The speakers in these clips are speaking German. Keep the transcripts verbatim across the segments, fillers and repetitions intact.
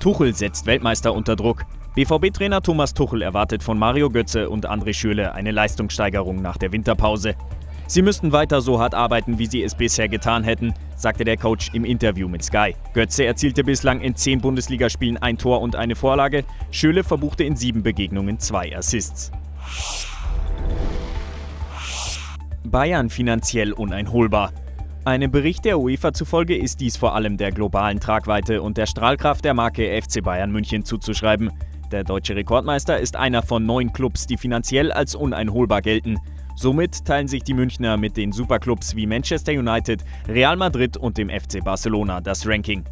Tuchel setzt Weltmeister unter Druck. B V B-Trainer Thomas Tuchel erwartet von Mario Götze und André Schürrle eine Leistungssteigerung nach der Winterpause. Sie müssten weiter so hart arbeiten, wie sie es bisher getan hätten, sagte der Coach im Interview mit Sky. Götze erzielte bislang in zehn Bundesligaspielen ein Tor und eine Vorlage. Schürrle verbuchte in sieben Begegnungen zwei Assists. Bayern finanziell uneinholbar. Einem Bericht der UEFA zufolge ist dies vor allem der globalen Tragweite und der Strahlkraft der Marke F C Bayern München zuzuschreiben. Der deutsche Rekordmeister ist einer von neun Clubs, die finanziell als uneinholbar gelten. Somit teilen sich die Münchner mit den Superclubs wie Manchester United, Real Madrid und dem F C Barcelona das Ranking.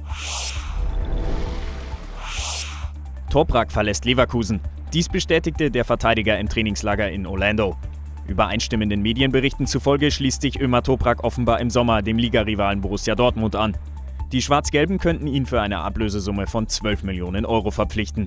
Toprak verlässt Leverkusen. Dies bestätigte der Verteidiger im Trainingslager in Orlando. Übereinstimmenden Medienberichten zufolge schließt sich Ömer Toprak offenbar im Sommer dem Ligarivalen Borussia Dortmund an. Die Schwarz-Gelben könnten ihn für eine Ablösesumme von zwölf Millionen Euro verpflichten.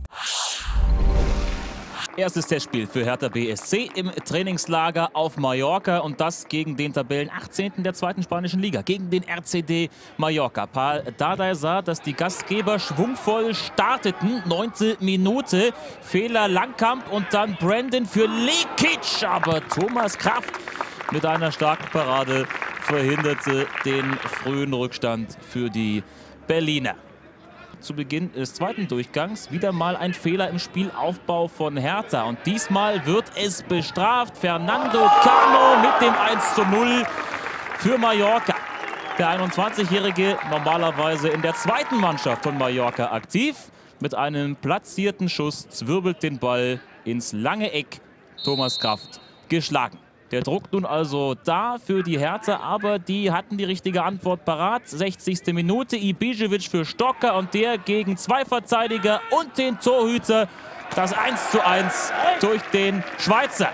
Erstes Testspiel für Hertha B S C im Trainingslager auf Mallorca und das gegen den Tabellen achtzehnten der zweiten spanischen Liga, gegen den R C D Mallorca. Paul Dardai sah, dass die Gastgeber schwungvoll starteten. neunte Minute, Fehler Langkamp und dann Brandon für Lekic, aber Thomas Kraft mit einer starken Parade verhinderte den frühen Rückstand für die Berliner. Zu Beginn des zweiten Durchgangs wieder mal ein Fehler im Spielaufbau von Hertha. Und diesmal wird es bestraft. Fernando Cano mit dem eins zu null für Mallorca. Der einundzwanzigjährige normalerweise in der zweiten Mannschaft von Mallorca aktiv. Mit einem platzierten Schuss zwirbelt den Ball ins lange Eck. Thomas Kraft geschlagen. Der Druck nun also da für die Hertha, aber die hatten die richtige Antwort parat. sechzigste Minute, Ibišević für Stocker und der gegen zwei Verteidiger und den Torhüter. Das eins zu eins durch den Schweizer.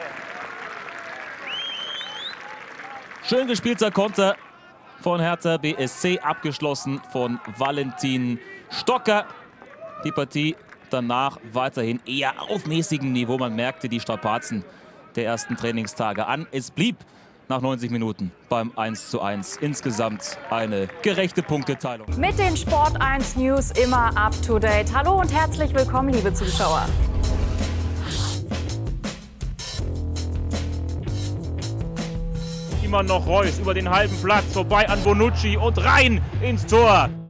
Schön gespielter Konter von Hertha B S C, abgeschlossen von Valentin Stocker. Die Partie danach weiterhin eher auf mäßigem Niveau. Man merkte die Strapazen der ersten Trainingstage an. Es blieb nach neunzig Minuten beim eins zu eins. Insgesamt eine gerechte Punkteteilung. Mit den Sport eins News immer up to date. Hallo und herzlich willkommen, liebe Zuschauer. Immer noch Reus über den halben Platz, vorbei an Bonucci und rein ins Tor.